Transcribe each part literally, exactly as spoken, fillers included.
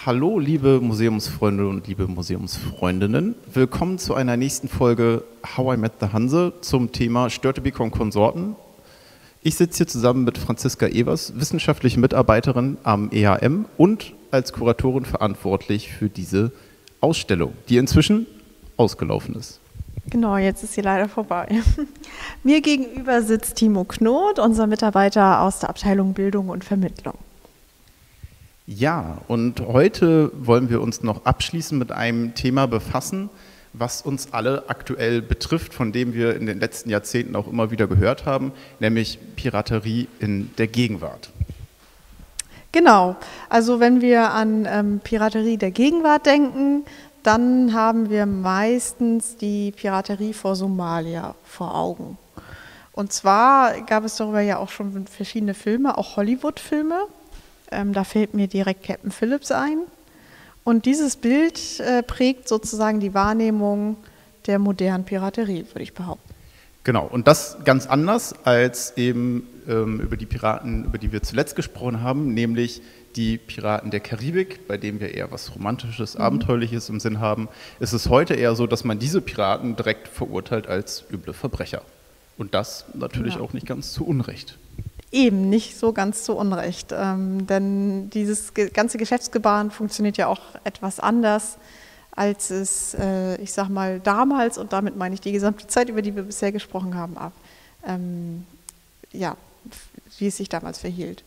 Hallo liebe Museumsfreunde und liebe Museumsfreundinnen, willkommen zu einer nächsten Folge How I Met the Hanse zum Thema Störtebeker und Konsorten. Ich sitze hier zusammen mit Franziska Evers, wissenschaftliche Mitarbeiterin am E H M und als Kuratorin verantwortlich für diese Ausstellung, die inzwischen ausgelaufen ist. Genau, jetzt ist sie leider vorbei. Mir gegenüber sitzt Timo Knot, unser Mitarbeiter aus der Abteilung Bildung und Vermittlung. Ja, und heute wollen wir uns noch abschließend mit einem Thema befassen, was uns alle aktuell betrifft, von dem wir in den letzten Jahrzehnten auch immer wieder gehört haben, nämlich Piraterie in der Gegenwart. Genau, also wenn wir an ähm, Piraterie der Gegenwart denken, dann haben wir meistens die Piraterie vor Somalia vor Augen. Und zwar gab es darüber ja auch schon verschiedene Filme, auch Hollywood-Filme. Ähm, da fällt mir direkt Captain Phillips ein. Und dieses Bild äh, prägt sozusagen die Wahrnehmung der modernen Piraterie, würde ich behaupten. Genau, und das ganz anders als eben ähm, über die Piraten, über die wir zuletzt gesprochen haben, nämlich die Piraten der Karibik, bei denen wir eher was Romantisches, mhm. Abenteuerliches im Sinn haben, ist es heute eher so, dass man diese Piraten direkt verurteilt als üble Verbrecher. Und das natürlich ja. auch nicht ganz zu Unrecht. Eben, nicht so ganz zu Unrecht, ähm, denn dieses ge- ganze Geschäftsgebaren funktioniert ja auch etwas anders, als es, äh, ich sag mal, damals, und damit meine ich die gesamte Zeit, über die wir bisher gesprochen haben, ab, ähm, ja, wie es sich damals verhielt.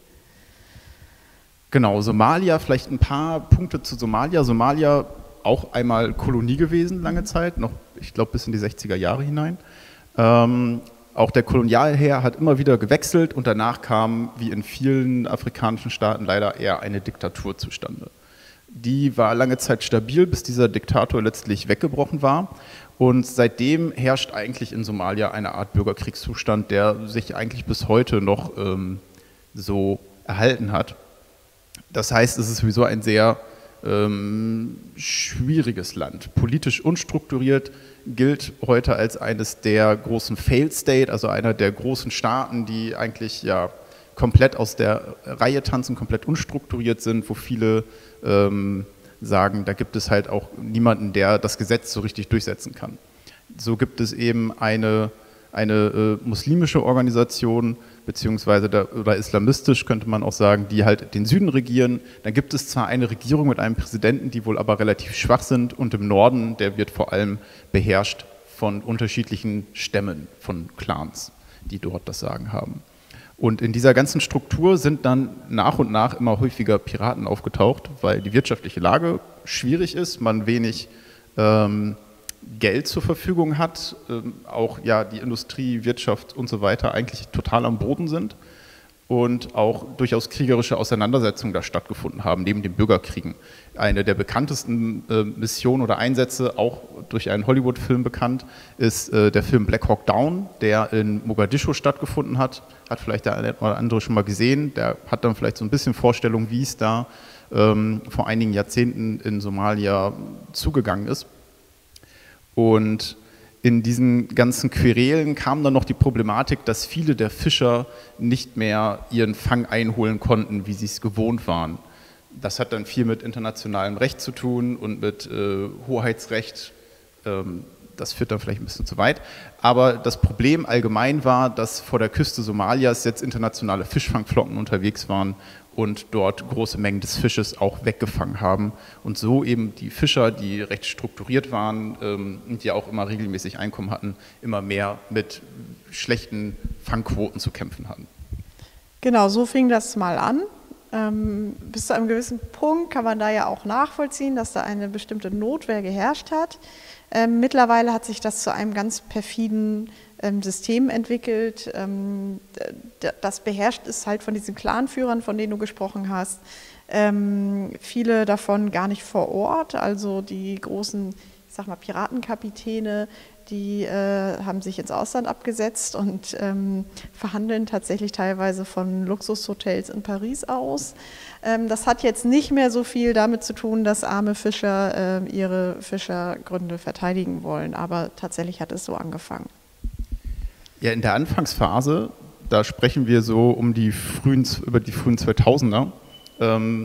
Genau, Somalia, vielleicht ein paar Punkte zu Somalia. Somalia auch einmal Kolonie gewesen, lange Zeit, noch, ich glaube, bis in die sechziger Jahre hinein. Ähm, Auch der Kolonialherr hat immer wieder gewechselt und danach kam, wie in vielen afrikanischen Staaten, leider eher eine Diktatur zustande. Die war lange Zeit stabil, bis dieser Diktator letztlich weggebrochen war. Und seitdem herrscht eigentlich in Somalia eine Art Bürgerkriegszustand, der sich eigentlich bis heute noch ähm, so erhalten hat. Das heißt, es ist sowieso ein sehr ähm, schwieriges Land, politisch unstrukturiert, gilt heute als eines der großen Failed State, also einer der großen Staaten, die eigentlich ja komplett aus der Reihe tanzen, komplett unstrukturiert sind, wo viele ähm, sagen, da gibt es halt auch niemanden, der das Gesetz so richtig durchsetzen kann. So gibt es eben eine, eine äh, muslimische Organisation, beziehungsweise der, oder islamistisch könnte man auch sagen, die halt den Süden regieren. Dann gibt es zwar eine Regierung mit einem Präsidenten, die wohl aber relativ schwach sind, und im Norden, der wird vor allem beherrscht von unterschiedlichen Stämmen, von Clans, die dort das Sagen haben. Und in dieser ganzen Struktur sind dann nach und nach immer häufiger Piraten aufgetaucht, weil die wirtschaftliche Lage schwierig ist, man wenig ähm, Geld zur Verfügung hat, ähm, auch ja die Industrie, Wirtschaft und so weiter eigentlich total am Boden sind und auch durchaus kriegerische Auseinandersetzungen da stattgefunden haben, neben den Bürgerkriegen. Eine der bekanntesten äh, Missionen oder Einsätze, auch durch einen Hollywood-Film bekannt, ist äh, der Film Black Hawk Down, der in Mogadischu stattgefunden hat. Hat vielleicht der eine oder andere schon mal gesehen, der hat dann vielleicht so ein bisschen Vorstellung, wie es da ähm, vor einigen Jahrzehnten in Somalia zugegangen ist. Und in diesen ganzen Querelen kam dann noch die Problematik, dass viele der Fischer nicht mehr ihren Fang einholen konnten, wie sie es gewohnt waren. Das hat dann viel mit internationalem Recht zu tun und mit äh, Hoheitsrecht. Ähm, das führt dann vielleicht ein bisschen zu weit. Aber das Problem allgemein war, dass vor der Küste Somalias jetzt internationale Fischfangflotten unterwegs waren und dort große Mengen des Fisches auch weggefangen haben. Und so eben die Fischer, die recht strukturiert waren ähm, und die auch immer regelmäßig Einkommen hatten, immer mehr mit schlechten Fangquoten zu kämpfen hatten. Genau, so fing das mal an. Ähm, bis zu einem gewissen Punkt kann man da ja auch nachvollziehen, dass da eine bestimmte Notwehr geherrscht hat. Ähm, mittlerweile hat sich das zu einem ganz perfiden ähm, System entwickelt. Ähm, das beherrscht ist halt von diesen Clanführern, von denen du gesprochen hast. Ähm, viele davon gar nicht vor Ort, also die großen, ich sag mal, Piratenkapitäne, die äh, haben sich ins Ausland abgesetzt und ähm, verhandeln tatsächlich teilweise von Luxushotels in Paris aus. Ähm, das hat jetzt nicht mehr so viel damit zu tun, dass arme Fischer äh, ihre Fischergründe verteidigen wollen, aber tatsächlich hat es so angefangen. Ja, in der Anfangsphase, da sprechen wir so um die frühen, über die frühen zweitausender, ähm,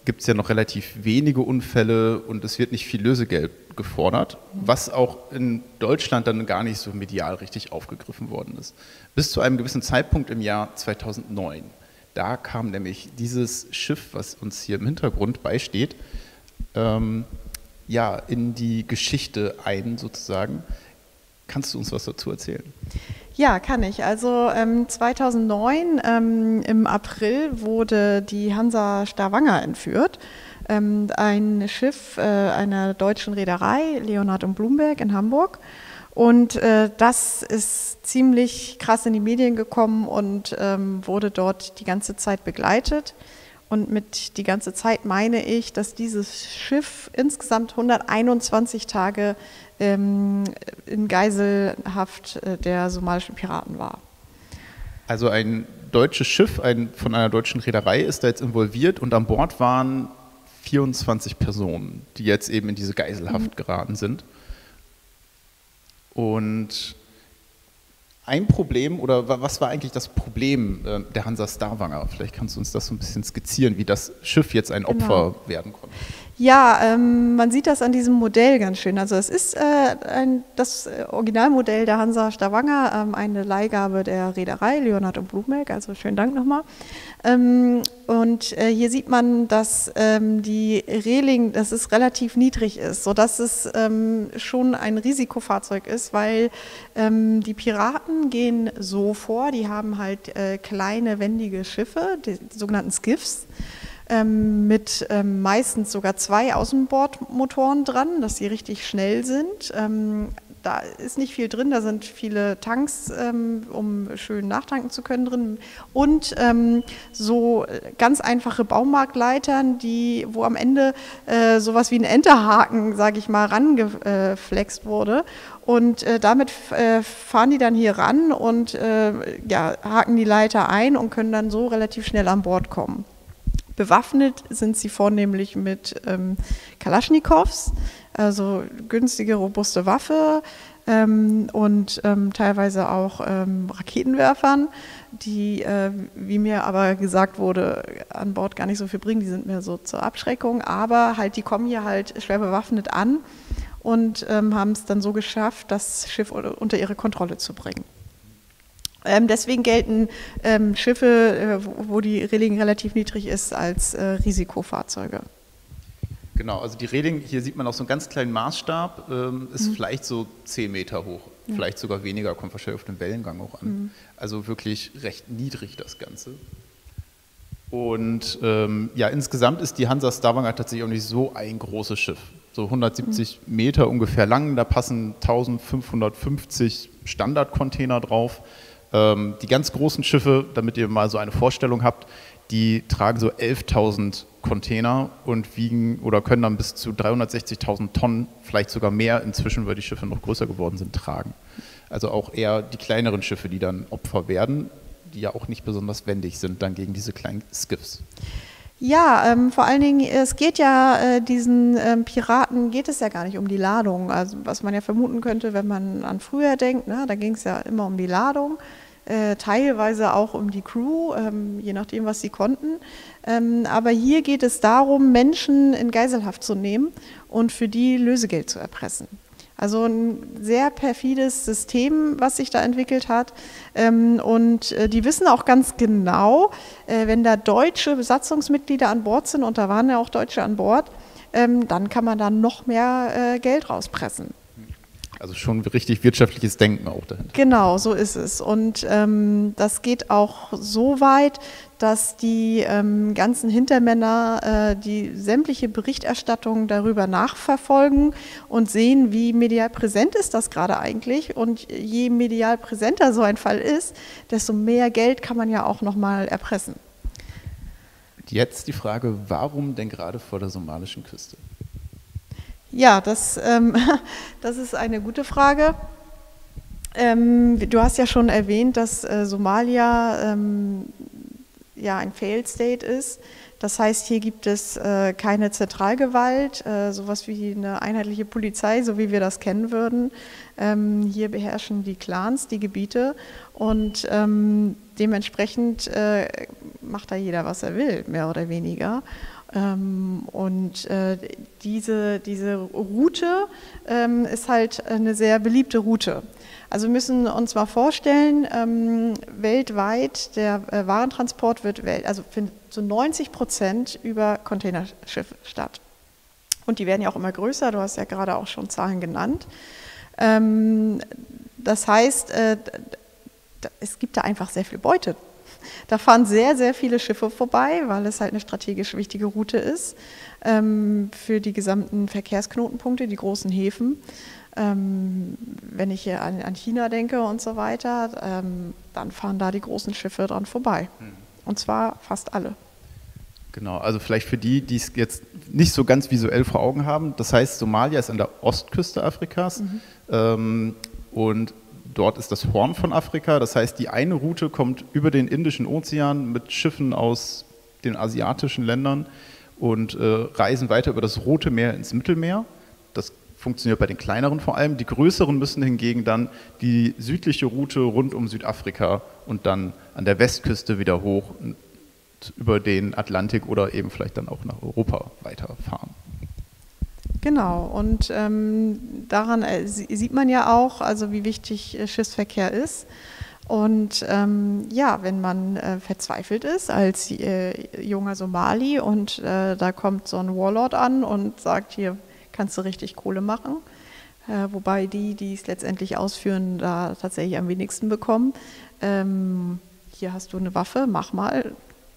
gibt es ja noch relativ wenige Unfälle und es wird nicht viel Lösegeld gefordert, was auch in Deutschland dann gar nicht so medial richtig aufgegriffen worden ist. Bis zu einem gewissen Zeitpunkt im Jahr zweitausendneun. Da kam nämlich dieses Schiff, was uns hier im Hintergrund beisteht, ähm, ja, in die Geschichte ein sozusagen. Kannst du uns was dazu erzählen? Ja, kann ich. Also ähm, zweitausendneun ähm, im April wurde die Hansa Stavanger entführt. Ähm, ein Schiff äh, einer deutschen Reederei, Leonhard und Blumberg in Hamburg. Und äh, das ist ziemlich krass in die Medien gekommen und ähm, wurde dort die ganze Zeit begleitet. Und mit die ganze Zeit meine ich, dass dieses Schiff insgesamt hunderteinundzwanzig Tage ähm, in Geiselhaft äh, der somalischen Piraten war. Also ein deutsches Schiff ein, von einer deutschen Reederei ist da jetzt involviert und an Bord waren vierundzwanzig Personen, die jetzt eben in diese Geiselhaft mhm. geraten sind. Und ein Problem, oder was war eigentlich das Problem äh, der Hansa Stavanger? Vielleicht kannst du uns das so ein bisschen skizzieren, wie das Schiff jetzt ein Opfer genau. werden konnte. Ja, ähm, man sieht das an diesem Modell ganz schön. Also es ist äh, ein, das Originalmodell der Hansa Stavanger, ähm, eine Leihgabe der Reederei Leonhard und Blumberg, also schönen Dank nochmal. Ähm, und äh, hier sieht man, dass ähm, die Reling, dass es relativ niedrig ist, sodass es ähm, schon ein Risikofahrzeug ist, weil ähm, die Piraten gehen so vor, die haben halt äh, kleine wendige Schiffe, die, die sogenannten Skiffs, Ähm, mit ähm, meistens sogar zwei Außenbordmotoren dran, dass sie richtig schnell sind. Ähm, da ist nicht viel drin, da sind viele Tanks, ähm, um schön nachtanken zu können drin und ähm, so ganz einfache Baumarktleitern, die, wo am Ende äh, sowas wie ein Enterhaken, sage ich mal, rangeflext wurde. Und äh, damit äh, fahren die dann hier ran und äh, ja, haken die Leiter ein und können dann so relativ schnell an Bord kommen. Bewaffnet sind sie vornehmlich mit ähm, Kalaschnikows, also günstige, robuste Waffe ähm, und ähm, teilweise auch ähm, Raketenwerfern, die, äh, wie mir aber gesagt wurde, an Bord gar nicht so viel bringen, die sind mehr so zur Abschreckung, aber halt die kommen hier halt schwer bewaffnet an und ähm, haben es dann so geschafft, das Schiff unter ihre Kontrolle zu bringen. Ähm, deswegen gelten ähm, Schiffe, äh, wo, wo die Reling relativ niedrig ist, als äh, Risikofahrzeuge. Genau, also die Reling, hier sieht man auch so einen ganz kleinen Maßstab, ähm, ist mhm. vielleicht so zehn Meter hoch, ja. vielleicht sogar weniger, kommt wahrscheinlich auf den Wellengang auch an. Mhm. Also wirklich recht niedrig das Ganze. Und ähm, ja, insgesamt ist die Hansa Stavanger tatsächlich auch nicht so ein großes Schiff. So hundertsiebzig mhm. Meter ungefähr lang, da passen eintausendfünfhundertfünfzig Standardcontainer drauf. Die ganz großen Schiffe, damit ihr mal so eine Vorstellung habt, die tragen so elftausend Container und wiegen oder können dann bis zu dreihundertsechzigtausend Tonnen, vielleicht sogar mehr inzwischen, weil die Schiffe noch größer geworden sind, tragen. Also auch eher die kleineren Schiffe, die dann Opfer werden, die ja auch nicht besonders wendig sind dann gegen diese kleinen Skiffs. Ja, ähm, vor allen Dingen, es geht ja, äh, diesen ähm, Piraten geht es ja gar nicht um die Ladung, also was man ja vermuten könnte, wenn man an früher denkt, ne, da ging es ja immer um die Ladung. Äh, teilweise auch um die Crew, ähm, je nachdem, was sie konnten. Ähm, aber hier geht es darum, Menschen in Geiselhaft zu nehmen und für die Lösegeld zu erpressen. Also ein sehr perfides System, was sich da entwickelt hat. Ähm, und äh, die wissen auch ganz genau, äh, wenn da deutsche Besatzungsmitglieder an Bord sind, und da waren ja auch Deutsche an Bord, ähm, dann kann man da noch mehr äh, Geld rauspressen. Also schon richtig wirtschaftliches Denken auch dahinter. Genau, so ist es. Und ähm, das geht auch so weit, dass die ähm, ganzen Hintermänner äh, die sämtliche Berichterstattung darüber nachverfolgen und sehen, wie medial präsent ist das gerade eigentlich. Und je medial präsenter so ein Fall ist, desto mehr Geld kann man ja auch nochmal erpressen. Jetzt die Frage, warum denn gerade vor der somalischen Küste? Ja, das, ähm, das ist eine gute Frage. Ähm, du hast ja schon erwähnt, dass äh, Somalia ähm, ja ein Failed State ist. Das heißt, hier gibt es äh, keine Zentralgewalt, äh, sowas wie eine einheitliche Polizei, so wie wir das kennen würden. Ähm, hier beherrschen die Clans die Gebiete und ähm, dementsprechend äh, macht da jeder, was er will, mehr oder weniger. Ähm, und äh, diese, diese Route ähm, ist halt eine sehr beliebte Route. Also wir müssen uns mal vorstellen, ähm, weltweit der äh, Warentransport wird welt, also findet zu neunzig Prozent über Containerschiffe statt. Und die werden ja auch immer größer, du hast ja gerade auch schon Zahlen genannt. Ähm, das heißt, äh, es gibt da einfach sehr viel Beute. Da fahren sehr, sehr viele Schiffe vorbei, weil es halt eine strategisch wichtige Route ist ähm, für die gesamten Verkehrsknotenpunkte, die großen Häfen. Ähm, wenn ich hier an, an China denke und so weiter, ähm, dann fahren da die großen Schiffe dran vorbei. Mhm. Und zwar fast alle. Genau, also vielleicht für die, die es jetzt nicht so ganz visuell vor Augen haben. Das heißt, Somalia ist an der Ostküste Afrikas mhm. ähm, und dort ist das Horn von Afrika, das heißt, die eine Route kommt über den Indischen Ozean mit Schiffen aus den asiatischen Ländern und äh, reisen weiter über das Rote Meer ins Mittelmeer. Das funktioniert bei den kleineren vor allem. Die größeren müssen hingegen dann die südliche Route rund um Südafrika und dann an der Westküste wieder hoch über den Atlantik oder eben vielleicht dann auch nach Europa weiterfahren. Genau, und ähm, daran äh, sieht man ja auch, also wie wichtig äh, Schiffsverkehr ist. Und ähm, ja, wenn man äh, verzweifelt ist als äh, junger Somali und äh, da kommt so ein Warlord an und sagt, hier kannst du richtig Kohle machen, äh, wobei die, die es letztendlich ausführen, da tatsächlich am wenigsten bekommen. Ähm, hier hast du eine Waffe, mach mal,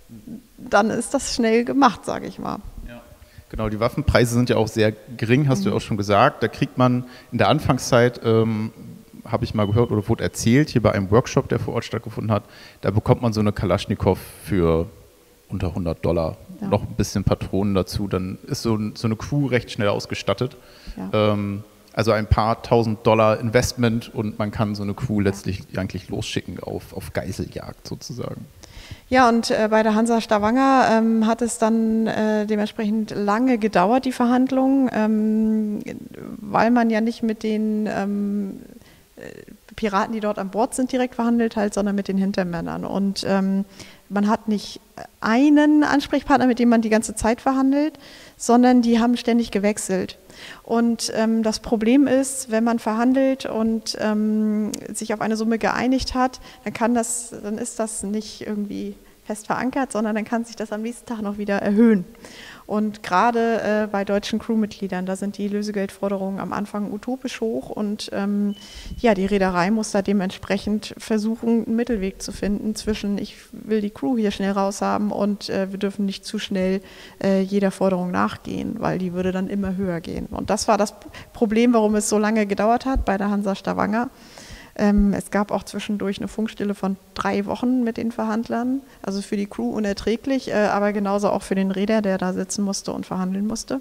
dann ist das schnell gemacht, sage ich mal. Genau, die Waffenpreise sind ja auch sehr gering, hast mhm. du ja auch schon gesagt. Da kriegt man in der Anfangszeit, ähm, habe ich mal gehört oder wurde erzählt, hier bei einem Workshop, der vor Ort stattgefunden hat, da bekommt man so eine Kalaschnikow für unter hundert Dollar. Ja. Noch ein bisschen Patronen dazu, dann ist so, so eine Crew recht schnell ausgestattet. Ja. Ähm, also ein paar tausend Dollar Investment und man kann so eine Crew letztlich ja. eigentlich losschicken auf, auf Geiseljagd sozusagen. Ja, und äh, bei der Hansa Stavanger ähm, hat es dann äh, dementsprechend lange gedauert, die Verhandlungen, ähm, weil man ja nicht mit den ähm, Piraten, die dort an Bord sind, direkt verhandelt hat, sondern mit den Hintermännern. Und ähm, man hat nicht einen Ansprechpartner, mit dem man die ganze Zeit verhandelt, sondern die haben ständig gewechselt. Und ähm, das Problem ist, wenn man verhandelt und ähm, sich auf eine Summe geeinigt hat, dann kann das, dann ist das nicht irgendwie fest verankert, sondern dann kann sich das am nächsten Tag noch wieder erhöhen. Und gerade äh, bei deutschen Crewmitgliedern, da sind die Lösegeldforderungen am Anfang utopisch hoch und ähm, ja, die Reederei muss da dementsprechend versuchen, einen Mittelweg zu finden zwischen, ich will die Crew hier schnell raushaben und äh, wir dürfen nicht zu schnell äh, jeder Forderung nachgehen, weil die würde dann immer höher gehen. Und das war das Problem, warum es so lange gedauert hat bei der Hansa Stavanger. Ähm, es gab auch zwischendurch eine Funkstille von drei Wochen mit den Verhandlern, also für die Crew unerträglich, äh, aber genauso auch für den Reeder, der da sitzen musste und verhandeln musste.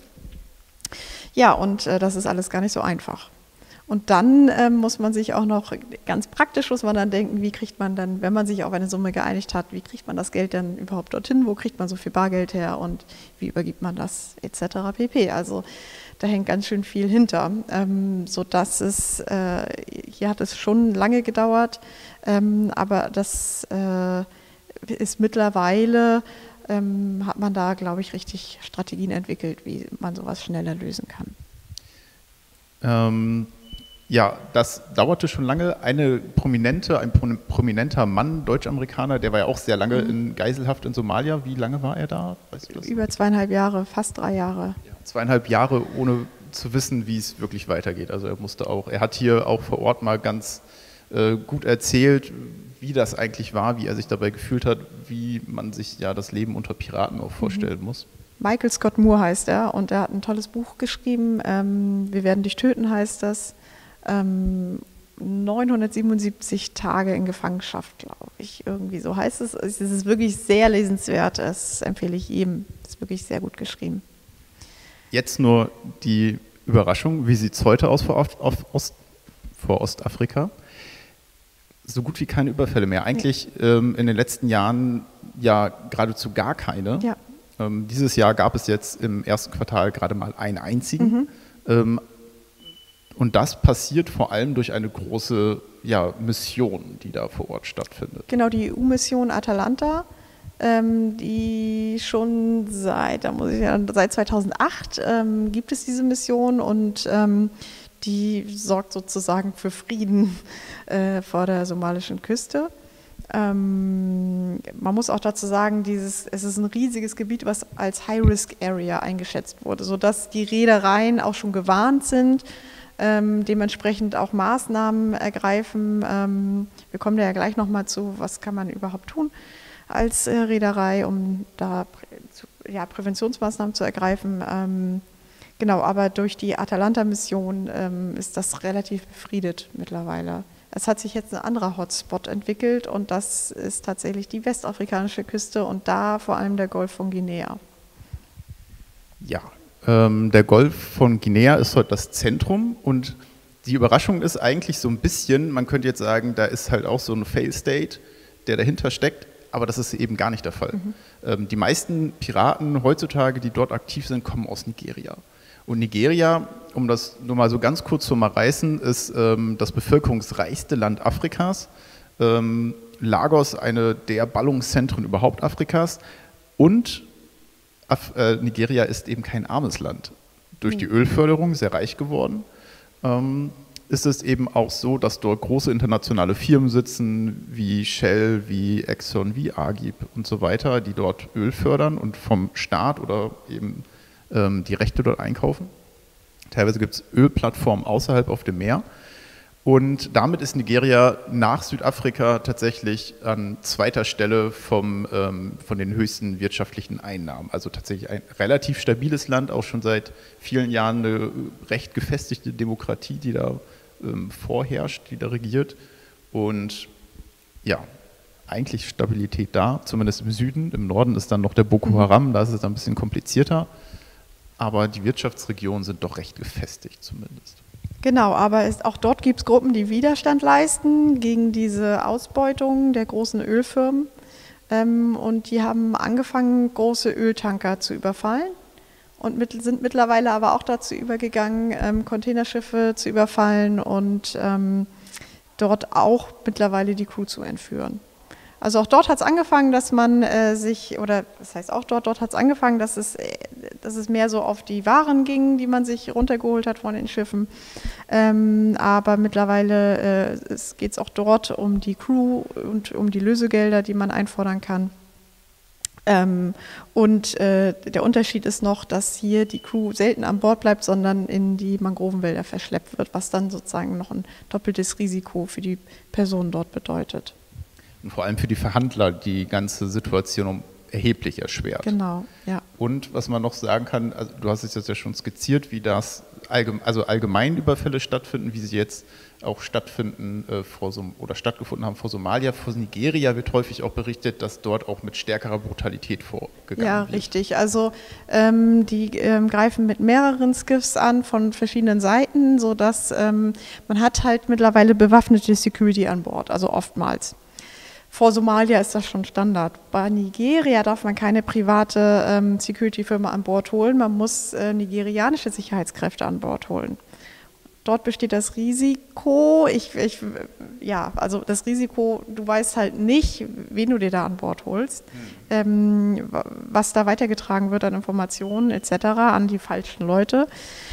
Ja, und äh, das ist alles gar nicht so einfach. Und dann äh, muss man sich auch noch, ganz praktisch muss man dann denken, wie kriegt man dann, wenn man sich auf eine Summe geeinigt hat, wie kriegt man das Geld dann überhaupt dorthin, wo kriegt man so viel Bargeld her und wie übergibt man das et cetera pp. Also da hängt ganz schön viel hinter, ähm, sodass es, äh, hier hat es schon lange gedauert, ähm, aber das äh, ist mittlerweile, ähm, hat man da, glaube ich, richtig Strategien entwickelt, wie man sowas schneller lösen kann. Ähm, ja, das dauerte schon lange. Eine prominente, ein prominenter Mann, Deutsch-Amerikaner, der war ja auch sehr lange mhm. in Geiselhaft in Somalia. Wie lange war er da? Weißt du das? Über zweieinhalb Jahre, fast drei Jahre. Ja, zweieinhalb Jahre, ohne zu wissen, wie es wirklich weitergeht. Also er musste auch, er hat hier auch vor Ort mal ganz äh, gut erzählt, wie das eigentlich war, wie er sich dabei gefühlt hat, wie man sich ja das Leben unter Piraten auch vorstellen mhm. muss. Michael Scott Moore heißt er und er hat ein tolles Buch geschrieben, ähm, Wir werden dich töten heißt das, ähm, neunhundertsiebenundsiebzig Tage in Gefangenschaft, glaube ich, irgendwie so heißt es. Es ist wirklich sehr lesenswert, das empfehle ich jedem, es ist wirklich sehr gut geschrieben. Jetzt nur die Überraschung, wie sieht es heute aus vor, auf Ost, vor Ostafrika? So gut wie keine Überfälle mehr. Eigentlich ja. ähm, in den letzten Jahren ja geradezu gar keine. Ja. Ähm, dieses Jahr gab es jetzt im ersten Quartal gerade mal einen einzigen. Mhm. Ähm, und das passiert vor allem durch eine große ja, Mission, die da vor Ort stattfindet. Genau, die E U-Mission Atalanta. ähm, die schon seit, da muss ich ja, seit zweitausendacht ähm, gibt es diese Mission und ähm, die sorgt sozusagen für Frieden äh, vor der somalischen Küste. Ähm, man muss auch dazu sagen, dieses, es ist ein riesiges Gebiet, was als High-Risk-Area eingeschätzt wurde, sodass die Reedereien auch schon gewarnt sind, ähm, dementsprechend auch Maßnahmen ergreifen. Ähm, wir kommen da ja gleich nochmal zu, was kann man überhaupt tun als äh, Reederei, um da prä ja, Präventionsmaßnahmen zu ergreifen. Ähm, genau, aber durch die Atalanta-Mission ähm, ist das relativ befriedet mittlerweile. Es hat sich jetzt ein anderer Hotspot entwickelt und das ist tatsächlich die westafrikanische Küste und da vor allem der Golf von Guinea. Ja, ähm, der Golf von Guinea ist heute das Zentrum und die Überraschung ist eigentlich so ein bisschen, man könnte jetzt sagen, da ist halt auch so ein Fail-State, der dahinter steckt, aber das ist eben gar nicht der Fall. Mhm. Ähm, die meisten Piraten heutzutage, die dort aktiv sind, kommen aus Nigeria. Und Nigeria, um das nur mal so ganz kurz zu umreißen, ist ähm, das bevölkerungsreichste Land Afrikas. Ähm, Lagos, eine der Ballungszentren überhaupt Afrikas. Und Af äh, Nigeria ist eben kein armes Land. Durch die Ölförderung sehr reich geworden. Ähm, ist es eben auch so, dass dort große internationale Firmen sitzen, wie Shell, wie Exxon, wie Agip und so weiter, die dort Öl fördern und vom Staat oder eben die Rechte dort einkaufen. Teilweise gibt es Ölplattformen außerhalb auf dem Meer. Und damit ist Nigeria nach Südafrika tatsächlich an zweiter Stelle vom, ähm, von den höchsten wirtschaftlichen Einnahmen. Also tatsächlich ein relativ stabiles Land, auch schon seit vielen Jahren eine recht gefestigte Demokratie, die da ähm, vorherrscht, die da regiert. Und ja, eigentlich Stabilität da, zumindest im Süden. Im Norden ist dann noch der Boko Haram, da ist es dann ein bisschen komplizierter. Aber die Wirtschaftsregionen sind doch recht gefestigt zumindest. Genau, aber es, auch dort gibt es Gruppen, die Widerstand leisten gegen diese Ausbeutung der großen Ölfirmen. Ähm, und die haben angefangen, große Öltanker zu überfallen und mit, sind mittlerweile aber auch dazu übergegangen, ähm, Containerschiffe zu überfallen und ähm, dort auch mittlerweile die Crew zu entführen. Also auch dort hat es angefangen, dass man äh, sich, oder das heißt auch dort, dort hat es angefangen, dass es, äh, dass es mehr so auf die Waren ging, die man sich runtergeholt hat von den Schiffen. Ähm, aber mittlerweile äh, geht es auch dort um die Crew und um die Lösegelder, die man einfordern kann. Ähm, und äh, der Unterschied ist noch, dass hier die Crew selten an Bord bleibt, sondern in die Mangrovenwälder verschleppt wird, was dann sozusagen noch ein doppeltes Risiko für die Personen dort bedeutet. Und vor allem für die Verhandler die ganze Situation um erheblich erschwert. Genau, ja. Und was man noch sagen kann, also du hast es jetzt ja schon skizziert, wie das allgemein, also allgemein Überfälle stattfinden, wie sie jetzt auch stattfinden äh, vor Som oder stattgefunden haben vor Somalia. Vor Nigeria wird häufig auch berichtet, dass dort auch mit stärkerer Brutalität vorgegangen ja, wird. Ja, richtig. Also ähm, die ähm, greifen mit mehreren Skiffs an von verschiedenen Seiten, sodass ähm, man hat halt mittlerweile bewaffnete Security an Bord, also oftmals. Vor Somalia ist das schon Standard. Bei Nigeria darf man keine private ähm, Security-Firma an Bord holen. Man muss äh, nigerianische Sicherheitskräfte an Bord holen. Dort besteht das Risiko, ich, ich, ja, also das Risiko, du weißt halt nicht, wen du dir da an Bord holst, mhm. ähm, was da weitergetragen wird an Informationen et cetera an die falschen Leute.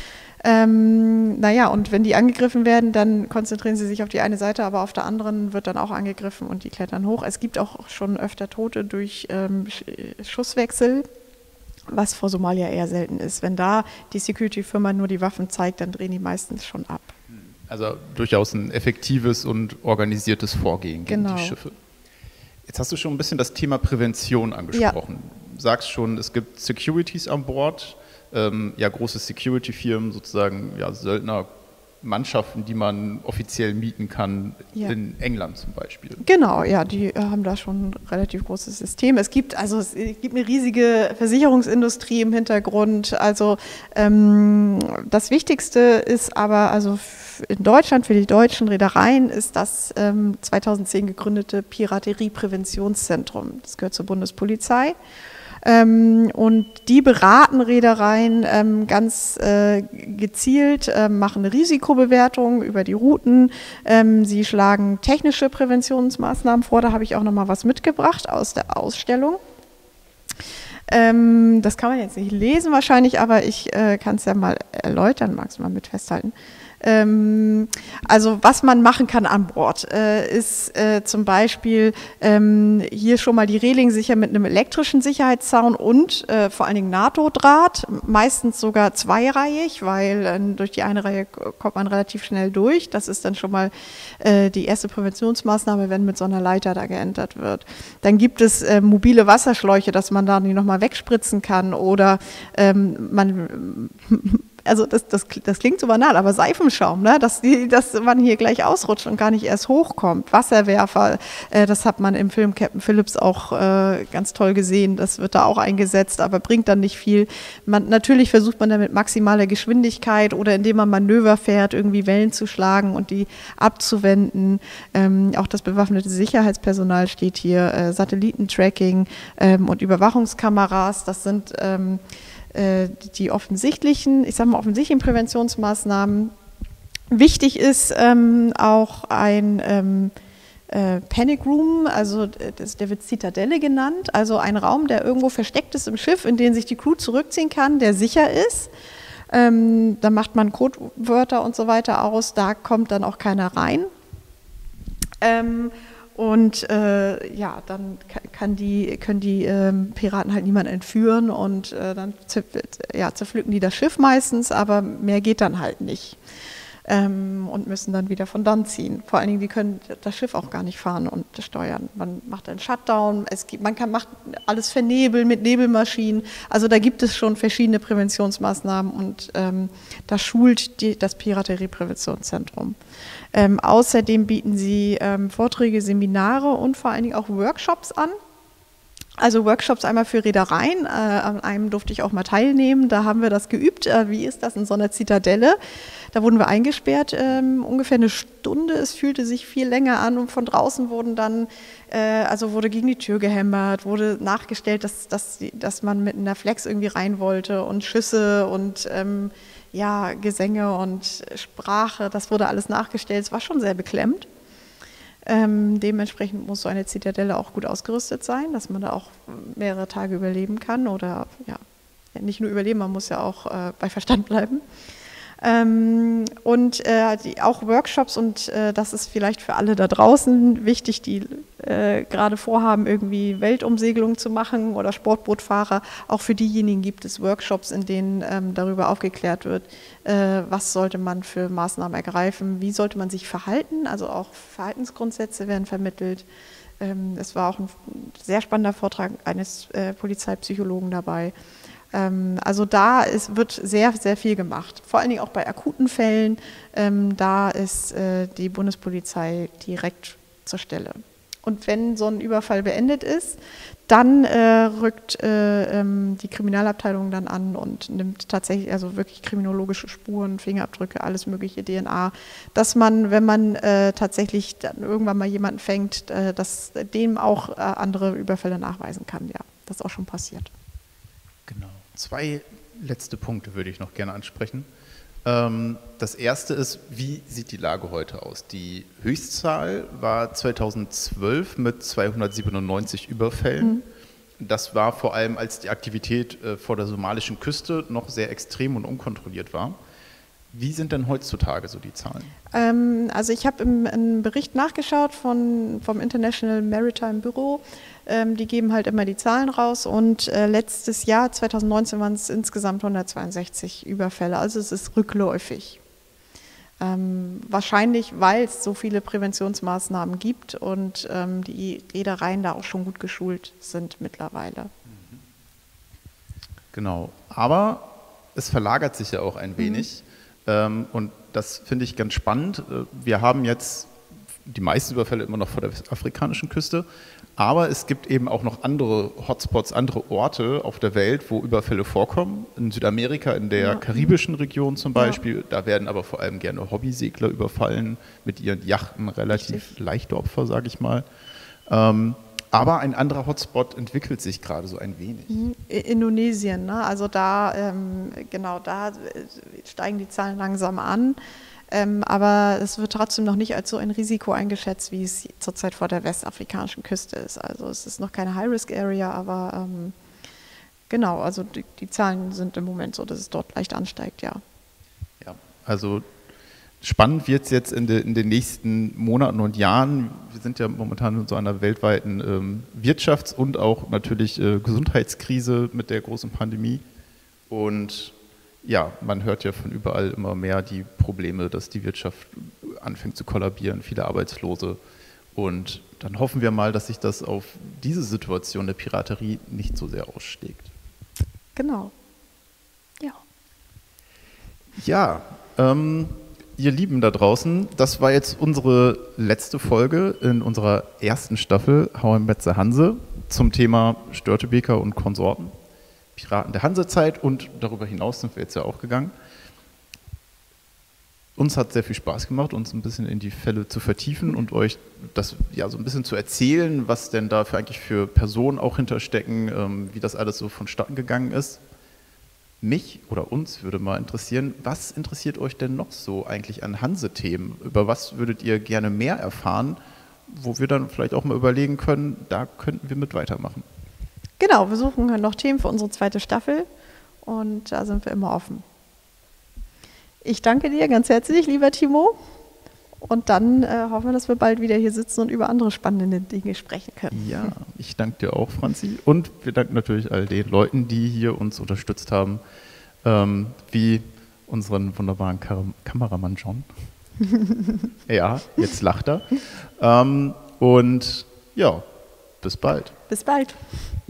Ähm, naja, und wenn die angegriffen werden, dann konzentrieren sie sich auf die eine Seite, aber auf der anderen wird dann auch angegriffen und die klettern hoch. Es gibt auch schon öfter Tote durch ähm, Schusswechsel, was vor Somalia eher selten ist. Wenn da die Security-Firma nur die Waffen zeigt, dann drehen die meistens schon ab. Also durchaus ein effektives und organisiertes Vorgehen gegen genau. die Schiffe. Jetzt hast du schon ein bisschen das Thema Prävention angesprochen. Ja. Du sagst schon, es gibt Securities an Bord. Ähm, ja, große Security-Firmen, sozusagen ja, Söldnermannschaften, die man offiziell mieten kann, ja. in England zum Beispiel. Genau, ja, die äh, haben da schon ein relativ großes System. Es gibt also es gibt eine riesige Versicherungsindustrie im Hintergrund. Also ähm, das Wichtigste ist aber also in Deutschland für die deutschen Reedereien ist das ähm, zweitausendzehn gegründete Pirateriepräventionszentrum. Das gehört zur Bundespolizei. Ähm, und die beraten Reedereien ähm, ganz äh, gezielt, äh, machen eine Risikobewertung über die Routen. Ähm, sie schlagen technische Präventionsmaßnahmen vor. Da habe ich auch noch mal was mitgebracht aus der Ausstellung. Ähm, das kann man jetzt nicht lesen wahrscheinlich, aber ich äh, kann es ja mal erläutern, magst du mal mit festhalten. Ähm, also was man machen kann an Bord, äh, ist äh, zum Beispiel ähm, hier schon mal die Reling sicher mit einem elektrischen Sicherheitszaun und äh, vor allen Dingen NATO-Draht, meistens sogar zweireihig, weil äh, durch die eine Reihe kommt man relativ schnell durch. Das ist dann schon mal äh, die erste Präventionsmaßnahme, wenn mit so einer Leiter da geentert wird. Dann gibt es äh, mobile Wasserschläuche, dass man da die nochmal wegspritzen kann oder ähm, man also das, das, das klingt so banal, aber Seifenschaum, ne? dass, die, dass man hier gleich ausrutscht und gar nicht erst hochkommt. Wasserwerfer, äh, das hat man im Film Captain Phillips auch äh, ganz toll gesehen, das wird da auch eingesetzt, aber bringt dann nicht viel. Man, natürlich versucht man dann mit maximaler Geschwindigkeit oder indem man Manöver fährt, irgendwie Wellen zu schlagen und die abzuwenden. Ähm, auch das bewaffnete Sicherheitspersonal steht hier, äh, Satellitentracking ähm, und Überwachungskameras, das sind ähm, die offensichtlichen, ich sage mal offensichtlichen Präventionsmaßnahmen. Wichtig ist ähm, auch ein ähm, äh, Panic Room, also das, der wird Zitadelle genannt, also ein Raum, der irgendwo versteckt ist im Schiff, in den sich die Crew zurückziehen kann, der sicher ist. Ähm, da macht man Codewörter und so weiter aus, da kommt dann auch keiner rein. Ähm, Und äh, ja, dann kann die, können die ähm, Piraten halt niemanden entführen und äh, dann ja, zerpflücken die das Schiff meistens, aber mehr geht dann halt nicht. Ähm, und müssen dann wieder von dann ziehen. Vor allen Dingen, die können das Schiff auch gar nicht fahren und steuern. Man macht einen Shutdown, es gibt, man kann macht alles vernebeln mit Nebelmaschinen. Also da gibt es schon verschiedene Präventionsmaßnahmen und ähm, da schult die, das Pirateriepräventionszentrum. Ähm, außerdem bieten sie ähm, Vorträge, Seminare und vor allen Dingen auch Workshops an. Also Workshops einmal für Reedereien, äh, an einem durfte ich auch mal teilnehmen, da haben wir das geübt, äh, wie ist das in so einer Zitadelle, da wurden wir eingesperrt, ähm, ungefähr eine Stunde, es fühlte sich viel länger an und von draußen wurden dann, äh, also wurde gegen die Tür gehämmert, wurde nachgestellt, dass, dass, dass man mit einer Flex irgendwie rein wollte und Schüsse und ähm, ja, Gesänge und Sprache, das wurde alles nachgestellt, es war schon sehr beklemmt. Ähm, dementsprechend muss so eine Zitadelle auch gut ausgerüstet sein, dass man da auch mehrere Tage überleben kann oder ja, nicht nur überleben, man muss ja auch äh, bei Verstand bleiben. Ähm, und äh, die, auch Workshops und äh, das ist vielleicht für alle da draußen wichtig, die äh, gerade vorhaben, irgendwie Weltumsegelung zu machen oder Sportbootfahrer. Auch für diejenigen gibt es Workshops, in denen ähm, darüber aufgeklärt wird, äh, was sollte man für Maßnahmen ergreifen, wie sollte man sich verhalten, also auch Verhaltensgrundsätze werden vermittelt. Ähm, es war auch ein sehr spannender Vortrag eines äh, Polizeipsychologen dabei. Also da ist, wird sehr, sehr viel gemacht, vor allen Dingen auch bei akuten Fällen. Ähm, da ist äh, die Bundespolizei direkt zur Stelle. Und wenn so ein Überfall beendet ist, dann äh, rückt äh, ähm, die Kriminalabteilung dann an und nimmt tatsächlich also wirklich kriminologische Spuren, Fingerabdrücke, alles mögliche, D N A, dass man, wenn man äh, tatsächlich dann irgendwann mal jemanden fängt, äh, dass dem auch äh, andere Überfälle nachweisen kann. Ja, das ist auch schon passiert. Genau. Zwei letzte Punkte würde ich noch gerne ansprechen. Ähm, das erste ist, wie sieht die Lage heute aus? Die Höchstzahl war zweitausendzwölf mit zweihundertsiebenundneunzig Überfällen. Mhm. Das war vor allem, als die Aktivität äh, vor der somalischen Küste noch sehr extrem und unkontrolliert war. Wie sind denn heutzutage so die Zahlen? Ähm, also ich habe im, im Bericht nachgeschaut von, vom International Maritime Bureau. Ähm, die geben halt immer die Zahlen raus und äh, letztes Jahr, zweitausendneunzehn, waren es insgesamt hundertzweiundsechzig Überfälle. Also es ist rückläufig. Ähm, wahrscheinlich, weil es so viele Präventionsmaßnahmen gibt und ähm, die Reedereien da auch schon gut geschult sind mittlerweile. Genau, aber es verlagert sich ja auch ein wenig. Mhm. Ähm, und das finde ich ganz spannend. Wir haben jetzt die meisten Überfälle immer noch vor der westafrikanischen Küste, aber es gibt eben auch noch andere Hotspots, andere Orte auf der Welt, wo Überfälle vorkommen. In Südamerika, in der ja. karibischen Region zum Beispiel, ja. da werden aber vor allem gerne Hobbysegler überfallen, mit ihren Yachten relativ Richtig. leichte Opfer, sage ich mal. Ähm, aber ein anderer Hotspot entwickelt sich gerade so ein wenig. Indonesien, ne? Also da, ähm, genau, da steigen die Zahlen langsam an. Ähm, aber es wird trotzdem noch nicht als so ein Risiko eingeschätzt, wie es zurzeit vor der westafrikanischen Küste ist. Also es ist noch keine High-Risk-Area, aber ähm, Genau, also die, die Zahlen sind im Moment so, dass es dort leicht ansteigt, ja. Ja, also spannend wird es jetzt in, de, in den nächsten Monaten und Jahren. Wir sind ja momentan in so einer weltweiten ähm, Wirtschafts- und auch natürlich äh, Gesundheitskrise mit der großen Pandemie. Und ja, man hört ja von überall immer mehr die Probleme, dass die Wirtschaft anfängt zu kollabieren, viele Arbeitslose. Und dann hoffen wir mal, dass sich das auf diese Situation der Piraterie nicht so sehr ausschlägt. Genau. Ja. Ja, ähm, ihr Lieben da draußen, das war jetzt unsere letzte Folge in unserer ersten Staffel How I Met the Hanse zum Thema Störtebeker und Konsorten, Piraten der Hansezeit, und darüber hinaus sind wir jetzt ja auch gegangen. Uns hat sehr viel Spaß gemacht, uns ein bisschen in die Fälle zu vertiefen und euch das ja so ein bisschen zu erzählen, was denn da für eigentlich für Personen auch hinterstecken, ähm, wie das alles so vonstatten gegangen ist. Mich oder uns würde mal interessieren, was interessiert euch denn noch so eigentlich an Hanse-Themen? Über was würdet ihr gerne mehr erfahren, wo wir dann vielleicht auch mal überlegen können, da könnten wir mit weitermachen? Genau, wir suchen noch Themen für unsere zweite Staffel und da sind wir immer offen. Ich danke dir ganz herzlich, lieber Timo. Und dann äh, hoffen wir, dass wir bald wieder hier sitzen und über andere spannende Dinge sprechen können. Ja, ich danke dir auch, Franzi. Und wir danken natürlich all den Leuten, die hier uns unterstützt haben, ähm, wie unseren wunderbaren Kam- Kameramann John. Ja, jetzt lacht er. Ähm, und ja, bis bald. Bis bald.